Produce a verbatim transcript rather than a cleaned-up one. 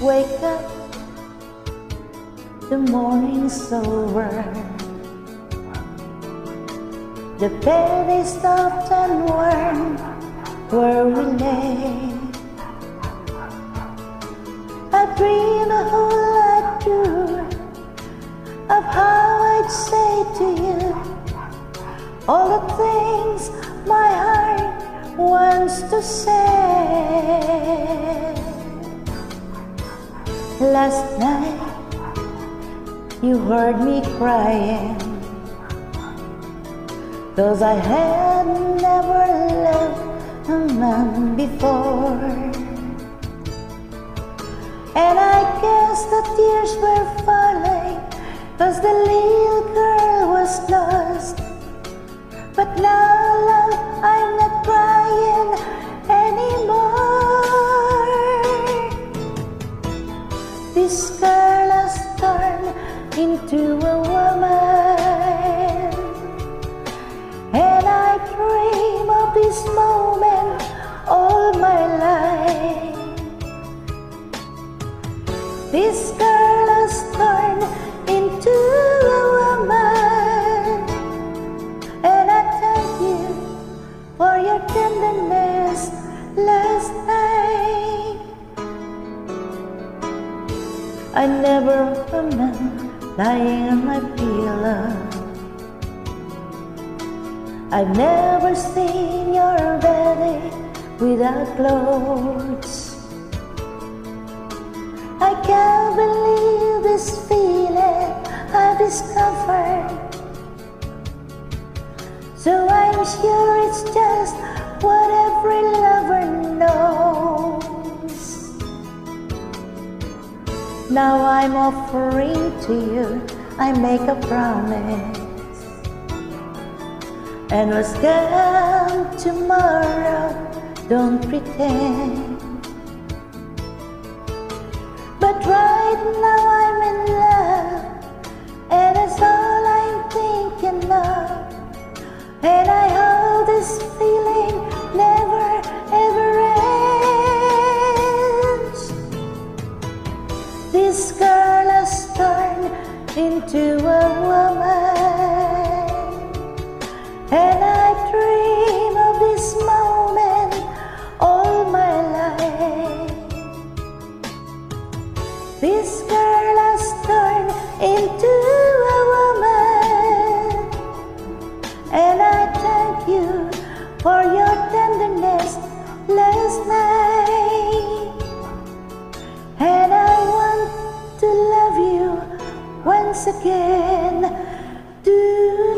Wake up, the morning's over. The bed is soft and warm where we lay. I dream a whole lot through of how I'd say to you all the things my heart wants to say. Last night you heard me crying, 'cause I had never loved a man before. And I guess the tears were falling, 'cause the little girl was lost. But now, love, I'm not crying anymore. This girl has turned into a woman, and I dream of this moment all my life. This girl has turned into a woman, and I thank you for your tenderness last night. I never remember lying on my pillow. I've never seen your body without clothes. I can't believe this feeling I discovered. So I'm sure it's just what every lover knows. Now I'm offering to you, I make a promise, and what's come tomorrow, don't pretend. But right now I'm in love, and that's all I'm thinking of. And I hope this feeling never ever ends. This girl has turned into a woman, and I dream of this moment all my life. This girl has turned into a woman, and I thank you for your tenderness last night. And I want to love you once again. Do